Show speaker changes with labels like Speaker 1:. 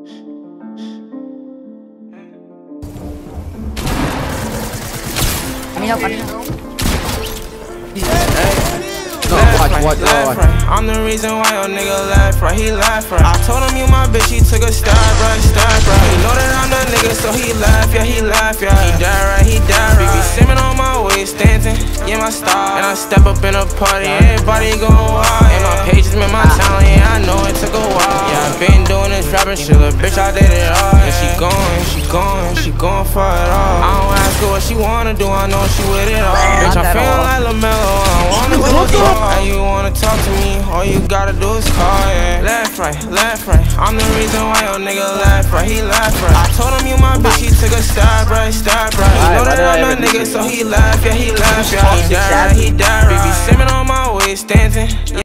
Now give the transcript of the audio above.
Speaker 1: I'm the reason why your nigga laugh right, he laugh right. I told him you my bitch, he took a stab right. He know that I'm that nigga, so he laugh, yeah, he laugh, yeah. He die right, he die right. Be simming on my waist, dancing, yeah, my style. And I step up in a party, everybody going wild. And my pages meant my talent, yeah, I know it took a while. Yeah, I been doing this rapping shit, little bitch, I did it all. And she going for it all. I don't ask her what she wanna do, I know she with it all. Bitch, I'm feeling like LaMelo, I wanna go far. And you wanna talk to me, all you gotta do is call, yeah. Left, right, I'm the reason why your nigga laugh right, he laugh right. I told him you my bitch, he took a stab right. He know that I'm that nigga, so he laugh, yeah, he laugh, yeah. He die right, he die right. Be simming on my waist, dancing.